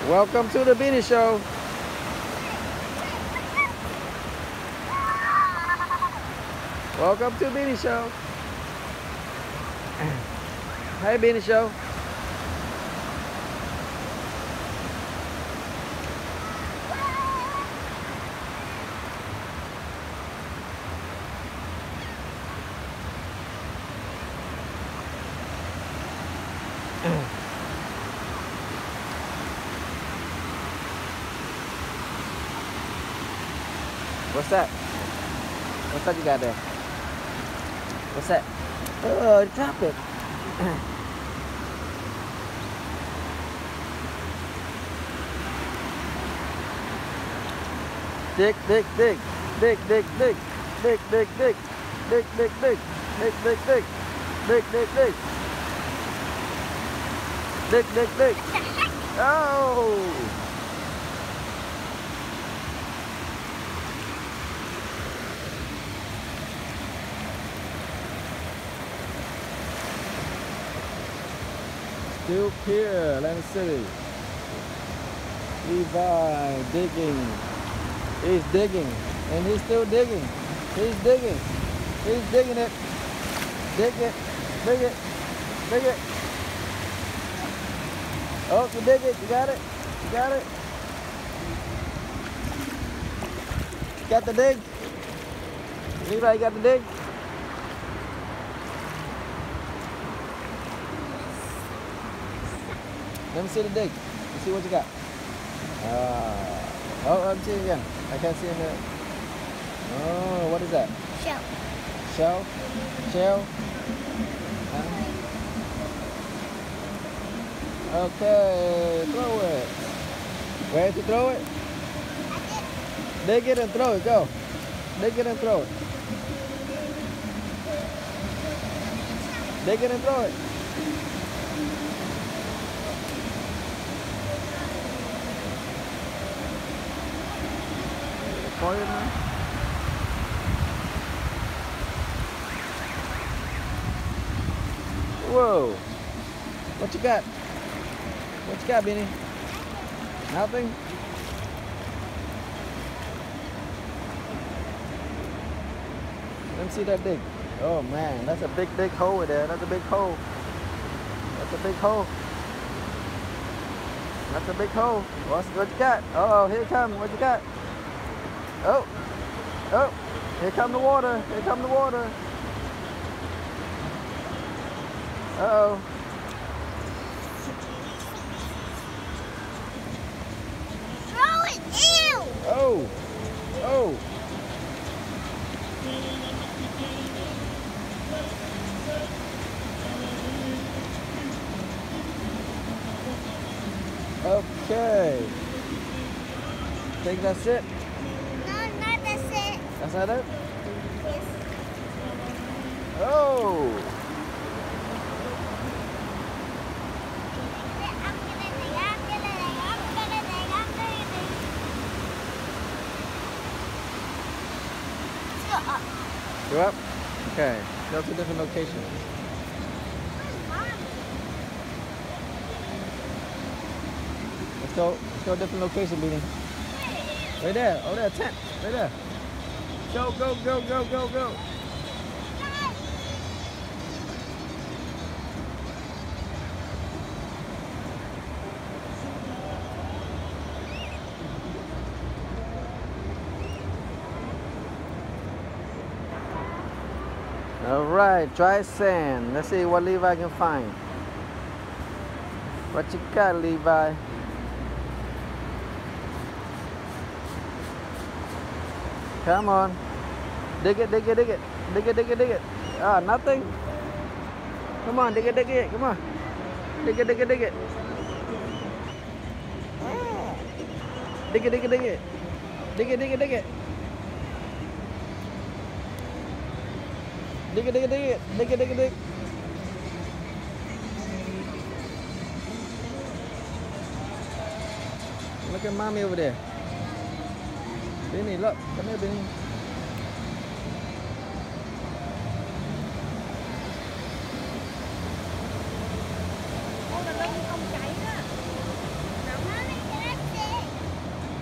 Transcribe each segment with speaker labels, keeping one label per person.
Speaker 1: Welcome to the Beanie Show. Welcome to Beanie Show. Hey, Beanie Show. What's that? What's that you got there? What's that? Oh, drop it. Dig, dig, dig. Dig, dig, dig. Dig, dig, dig. Dig, dig, dig. Dig, dig, dig. Dig, dig, dig. Dig, dig, dig. Oh! Still here, Atlantic City. Levi digging. He's digging. And he's still digging. He's digging. He's digging it. Dig it. Dig it. Dig it. Oh, you dig it. You got it. You got it. Got the dig. Levi, you got the dig? Let me see the dig. Let's see what you got. Oh, let me see it again. I can't see it there. Oh, what is that?
Speaker 2: Shell.
Speaker 1: Shell? Shell? Okay, throw it. Where to throw it? Dig it and throw it. Go. Dig it and throw it. Dig it and throw it. Quiet now. Whoa. What you got? What you got, Beanie? Nothing? Let me see that dig. Oh man, that's a big hole there. That's a big hole. That's a big hole. That's a big hole. What you got? Oh, here it comes. What you got? Oh, oh, here come the water. Here come the water. Uh-oh.
Speaker 2: Throw it! Ew!
Speaker 1: Oh, oh. Okay. Think that's it?
Speaker 2: No, not that's it.
Speaker 1: That's not it?
Speaker 2: Yes.
Speaker 1: Oh.
Speaker 2: Let's go up.
Speaker 1: Go up? Okay. Go to a different location. Let's go to a different location, Beanie. Right there. Oh, there, tent. Right there. Go, go, go, go, go, go. All right, dry sand. Let's see what Levi can find. What you got, Levi? Come on. Dig it, dig it, dig it. Dig it, dig it, dig it. Ah, nothing? Come on, dig it, dig it. Come on. Dig it, dig it, dig it. Dig it, dig it, dig it. Dig it, dig it, dig it. Dig it, dig it, dig it. Dig it, dig it, dig it. Look at mommy over there. Beanie, look. Come here, Beanie.
Speaker 2: Ôi, là lưng không chảy đó. Nào má.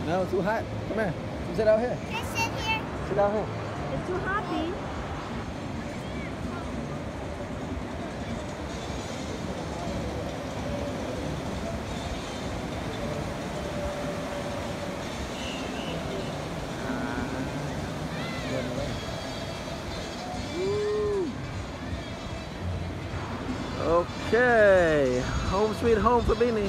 Speaker 1: No, too hot. Come here. You sit out here.
Speaker 2: Can I sit here?
Speaker 1: Sit out here.
Speaker 3: It's too hot, babe.
Speaker 1: Okay, home sweet home for Beanie.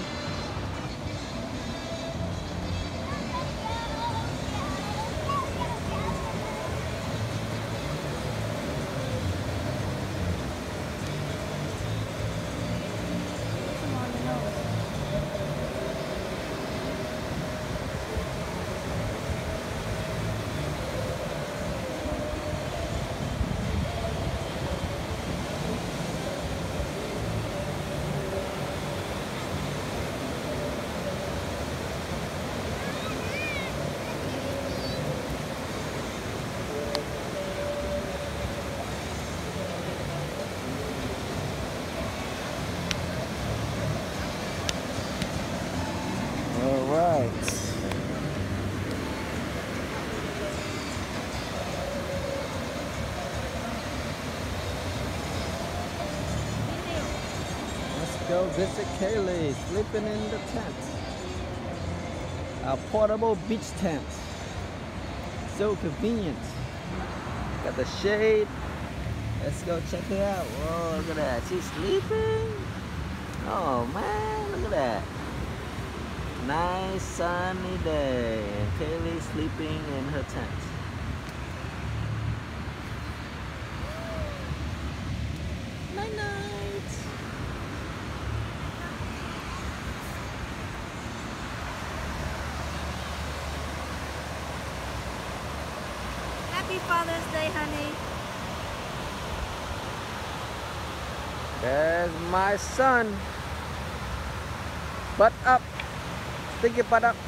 Speaker 1: All right. Let's go visit Kaylee, sleeping in the tent. A portable beach tent. So convenient. Got the shade. Let's go check it out. Whoa, look at that. She's sleeping. Oh man, look at that. Nice sunny day. And Kaylee sleeping in her tent. Night night.
Speaker 3: Happy Father's Day, honey.
Speaker 1: There's my son. Butt up. Stick your butt up.